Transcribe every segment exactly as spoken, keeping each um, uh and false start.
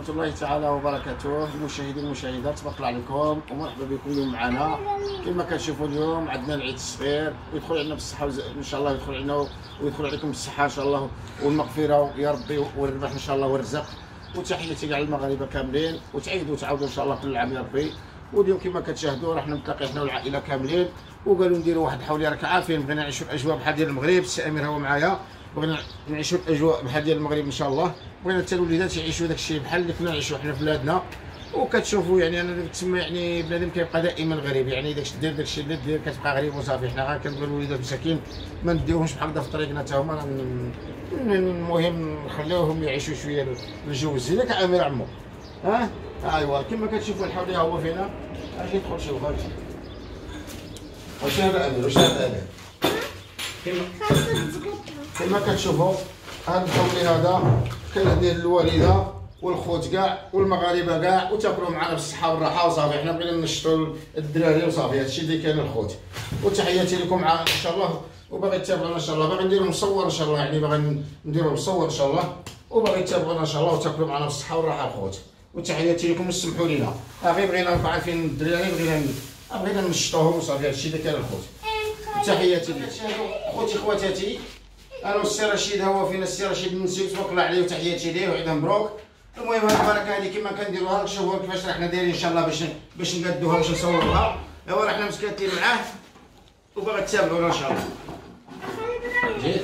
الله تعالى وبركاته. المشاهدين والمشاهدات تبارك الله عليكم ومرحبا بكم اليوم معنا. كما كتشوفوا اليوم عندنا العيد الصغير ويدخل علينا بالصحه ان شاء الله، يدخل علينا ويدخل عليكم بالصحه ان شاء الله والمغفره يا ربي والربح ان شاء الله والرزق. وتحياتي كاع المغاربه كاملين وتعيدوا وتعاودوا ان شاء الله كل عام يا ربي. واليوم كما كتشاهدوا راح نتلاقي حنا والعائله كاملين وقالوا نديروا واحد الحوليه. راك عارفين بغينا نعيشوا الاجواء بحال ديال المغرب. السي امير هو معايا، بغينا نعيشوا الاجواء بحال ديال المغرب ان شاء الله. بغينا حتى الوليدات يعيشوا داك الشيء بحال اللي كنا نعيشوا حنا في بلادنا. وكتشوفوا يعني انا تسمى يعني بنادم كيبقى دائما غريب، يعني داك دير داك الشيء اللي دير كتبقى غريب وصافي. حنا غير كنبغيو الوليدات مساكين ما نديوهمش بحال هكذا في طريقنا حتى هما. المهم نخليوهم يعيشوا شويه الجو الزينه كامير عمو. ها ايوا كما كتشوفوا الحوليه هو فينا. اجي ندخل شوف هاك واش هذا امير، واش هذا امير. كما كما كتشوفوا هذا الحولي هذا كنهديه للوالده والخوت كاع والمغاربه كاع وتاكلوا معنا بالصحه والراحه وصافي. حنا بغينا نشطوا الدراري وصافي، هادشي اللي كاين الخوت. وتحياتي لكم معنا ان شاء الله. وباغي تتابعونا ان شاء الله، باغي نديرو مصور ان شاء الله، يعني باغي نديرو مصور ان شاء الله. وباغي تتابعونا ان شاء الله وتاكلوا معنا بالصحه والراحه الخوت. وتحياتي لكم وسمحوا لينا. غير بغينا نبقى عارفين الدراري، بغينا بغينا نشطوهم وصافي، هادشي اللي كاين الخوت. تحياتي لكم خوتي خواتاتي. انا والسي رشيد هو فينا. السي رشيد نسيت تبارك الله عليه وتحياتي ليه وعيد مبروك. المهم هاد البركه هذه كما كنديروها لك، شوفوا كيفاش راحنا دايرين ان شاء الله باش باش نقادوها باش نصوروها. ايوا راحنا مسكاتين معاه وباغي تتابعونا ان شاء الله. جيت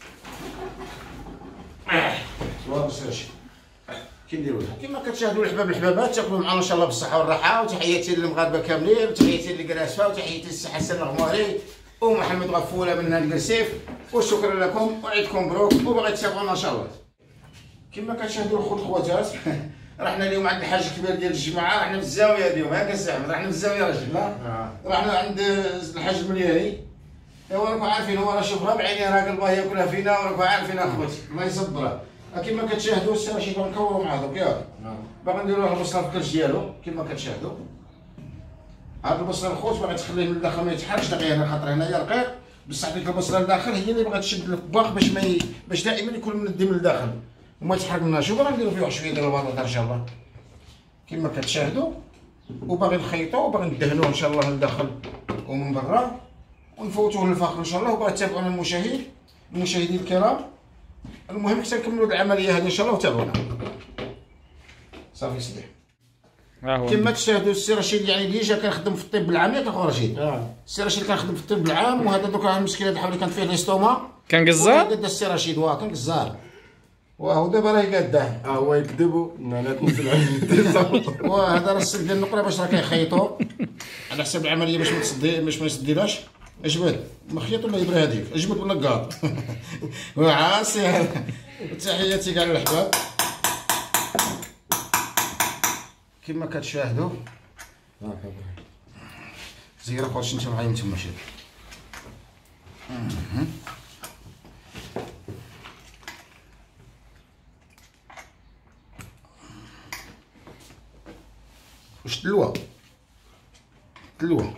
صواب السي رشيد كي نديروها كما كتشاهدوا الحباب الحبابات. تاكلوا معنا ان شاء الله بالصحه والراحه. وتحياتي للمغاربه كاملين وتحياتي للكراسفه وتحياتي للسي حسن الغماري ومحمد غفوله من نادي القرسيف. وشكرا لكم وعيدكم مبروك وباغي تتابعونا ان شاء الله. كما كتشاهدوا الخوت الخواتات رحنا اليوم عند الحاج الكبير ديال الجماعه. رحنا في الزاويه اليوم هكا السي احمد، رحنا في الزاويه راجل لا رحنا عند الحاج الملياني. ايوا راكم عارفين هو راه شوفها بعينيه راه قلبه ياكلها فينا وراكم عارفين اخوتي الله يصبره. كما كتشاهدوا السي رشيد غنكوروا مع دوك ياك باغي نديروا له البصله في الكرش ديالو. كما كتشاهدوا هاد البصله الخوت باغي تخليه من الداخل ما يتحركش دغيا، خاطر هنايا رقيق بصح ديك البصله لداخل هي اللي باغا تشد الطباخ باش ما ي... باش دائما يكون مندي من الداخل وما يتحرك منها. شوف غنديروا فيه واحد شويه ديال البطاطا ان شاء الله كما كتشاهدوا. وباغي نخيطوا وباغي ندهنوه ان شاء الله من الداخل ومن برا ونفوتوه للفاخر ان شاء الله. وباغي تتابعونا المشاهد المشاهدين الكرام. المهم حتى نكملوا العمليه هذه ان شاء الله وتابعونا صافي صبيح. كما تشاهدوا السي رشيد يعني اللي جا كنخدم في الطب العام ياك اخو رشيد. السي رشيد كنخدم في الطب العام. وهذا دوك راه المشكله د الحولي كان فيه ليستوما كان قزار. قد السي رشيد واه كان قزار وهو دابا راه يقاده. اه هو يكذب انا كنزل عليه. وهذا راه السد ديال النقره باش راه كيخيطوا على حساب العمليه باش ما تصدي باش ما يسديلاش. اجبد مخيط ولا يبري هذيك اجبد ولا كاط وعاسي هذا. تحياتي كاع للحباب كما كتشاهدوا. زيرا خوش انت معايا نتوما شي واش تلوى تلوى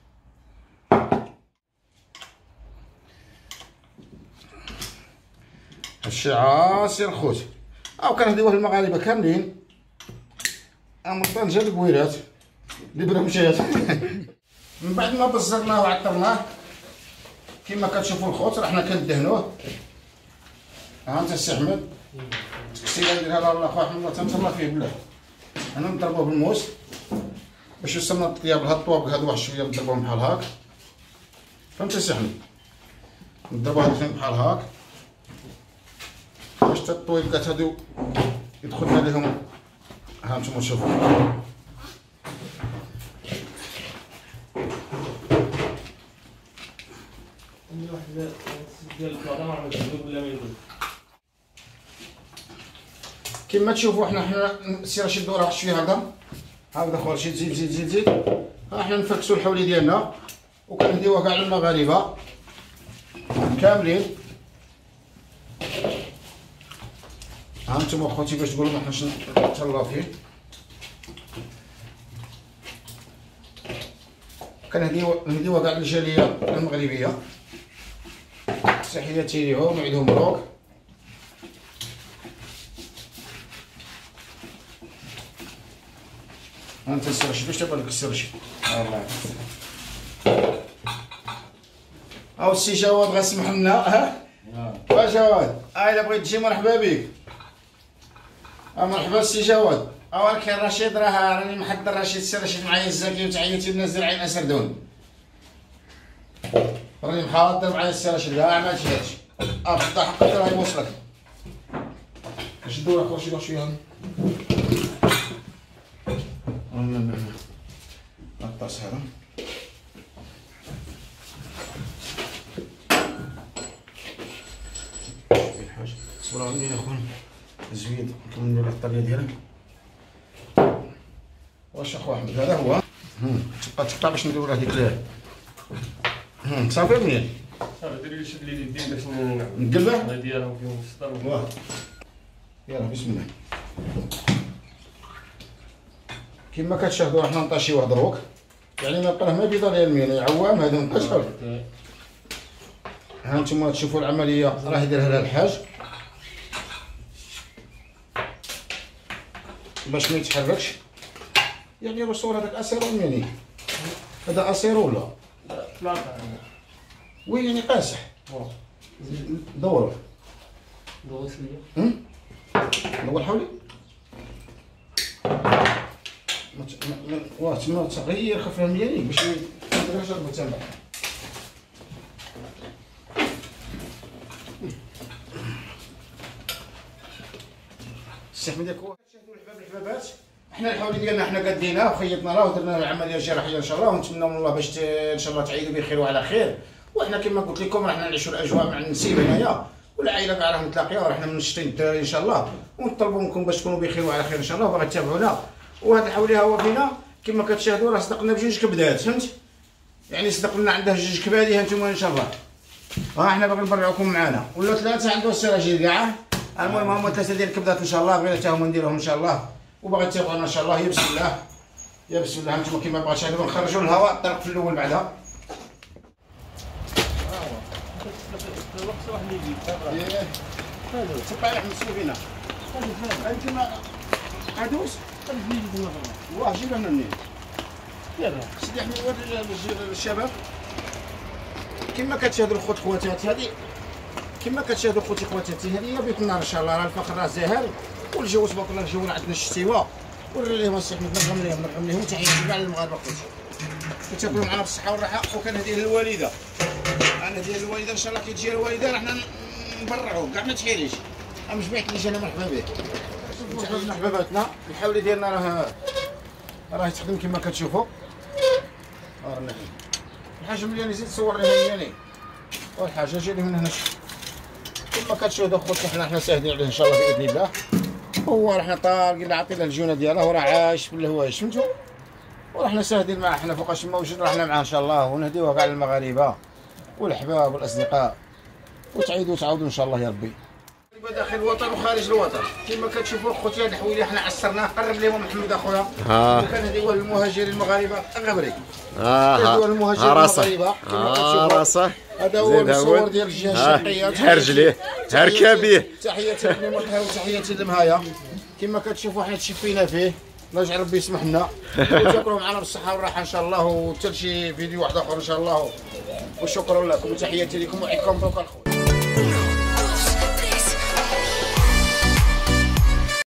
هادشي عاصي الخوت. او كنهديوه المغاربه كاملين من طنجه لكويرات اللي بلا مشات. من بعد ما بزرناه وعطرناه كما كتشوفوا الخوت رحنا كندهنوه. ها انت السي احمد التكسيله نديرها لها اخو احمد الله تنتهلا فيه بالله. انا نضربوه بالموس باش يوصلنا الطياب لهاد الطوابق هادو واحد شويه نضربوهم بحال هاك. فهمتي السي احمد نضربوها بحال هاك باش حتى الطويبات هادو يدخلنا ليهم. ها انتم شوفوا كما تشوفوا حنا حنا السي رشيد دورها واحد شويه هكذا هكذا خويا رشيد. زيد زيد زيد زيد. ها حنا نفركسوا الحولي ديالنا وكنهديوها كاع للمغاربه كاملين. ها انتم اخوتي باش تقولوا ما حناش نتهلاو فيه. كنهديوها نهديوها كاع للجاليه المغربيه. تحياتي ليهم وعيدهم مبروك. انت السي رشيد واش تبغى لك السي رشيد؟ الله او السي جواد غاسمح لنا. ها وا جواد، ها الا بغيت تجي مرحبا بك. ها مرحبا السي جواد. ها كاين رشيد، راه راني محضر رشيد، السي رشيد معايا الزاكي وتحياتي للناس ديال عين اسردون. راني محاضر معايا السي رشيد كاع ما عملتش هادشي. اه في الضحك راه يوصلك. شدو لك رشيد شويه هاني. نطاس هذا الحاج صبر عليا يا خويا زويد نكملوا الطريه ديالها. واش اخو احمد هذا هو تبقى تقطع باش نديرو هذيك ال صافي مزيان. صافي دير لي شد لي اليدين باش نقلبه ديالهم فيهم السطر. واه يلا بسم الله. كما كتشاهدوا حنا نطاشي واحد دروك، يعني ما بقى ما بيضه ديال المينا عوام هذا مقشر. ها نتوما تشوفوا العمليه راه يديرها لها الحاج باش ما يتحركش. يعني الرسول هذاك اسير يعني هذا اسير ولا لا وي يعني قاسح. دور دور شويه دور حولي واه تما تغير خفها ملياني باش ما يديرهاش المتابع. السي احمد ياك شاهدوا الحباب الحبابات، حنا الحولي ديالنا حنا قاديناه وخيطنا راه ودرنا العمليه الجراحيه ان شاء الله، ونتمنوا من الله باش ان شاء الله تعيدوا بخير وعلى خير. وحنا كما قلت لكم راه حنا نعيشوا الاجواء مع النسيب هنايا والعائله كاع راه متلاقيه وراه حنا منشطين الدراري ان شاء الله، ونطلبوا منكم باش تكونوا بخير وعلى خير ان شاء الله وباغي تتابعونا. وهذا الحولي ها هو فينا كما كتشاهدوا راه صدقنا بجوج كبدات فهمت، يعني صدق لنا عنده جوج كبادي هانتوما ان شاء الله. ها حنا باغي نبرعوكم معنا ولا ثلاثه عنده السراجيل كاع. المهم هما ثلاثه ديال الكبدات ان شاء الله بغينا حتى هما نديروهم ان شاء الله وباغي تتابعونا ان شاء الله. يا بسم الله يا بسم الله. هانتوما كما بغا تشاهدوا نخرجوا الهواء الطرق في الاول بعدا. تبقى على احمد سلو فينا انت عدوس واه جيب لنا منين يلا سيدي احمد وري للشباب. كما كتشاهدوا الخوت خواتاتي هذه كما كتشاهدوا خوتي خواتاتي هذه هي بيت النار ان شاء الله. راه الفخر راه زاهر والجو تبارك الله الجو عندنا الشتيوه. وري لهم السي احمد نرحم لهم نرحم لهم تحياتي كاع للمغاربه خوتي وتاكلوا معنا بالصحه والراحه. وكنهديه للوالده كنهديه للوالده ان شاء الله كي تجي الوالده راه حنا نبرعوه كاع ما تحيريش. اما جمعت لي انا مرحبا بك. تحياتنا حباباتنا. الحولي ديالنا راه راه يتخدم كما كتشوفوا. ها رانا الحاجه مليان زيد صور لنا مليانين والحاجه جا لي من هنا كما كتشوفوا خوتي حنا حنا ساهدين عليه ان شاء الله باذن الله. هو راه حنا طالقين عاطينا الجونه ديالها وراه عايش في الهوايش فهمتوا، وراه حنا ساهدين معاه. حنا فوقاش موجود راه حنا معاه ان شاء الله ونهديوها كاع للمغاربه والاحباب والاصدقاء وتعيدوا تعاودوا ان شاء الله يا ربي. داخل الوطن وخارج الوطن كما كتشوفوا خوتي هاد الحويله حنا عصرناه قرب لهم محمد اخويا. وكنهديوها للمهاجرين المغاربه الغبري. اه المهاجرين المغاربه اه راسه هذا هو المصور ديال الجهه الشرقيه. هرجليه هركبيه. تحياتي للمطهر وتحياتي للمهايا. كما كتشوفوا حنا تشفينا فيه الله يجعل ربي يسمح لنا وتاكلوا معنا بالصحه والراحه ان شاء الله. وحتى شي فيديو واحد اخر ان شاء الله. وشكرا لكم وتحياتي لكم وعيدكم مبروك الخوت.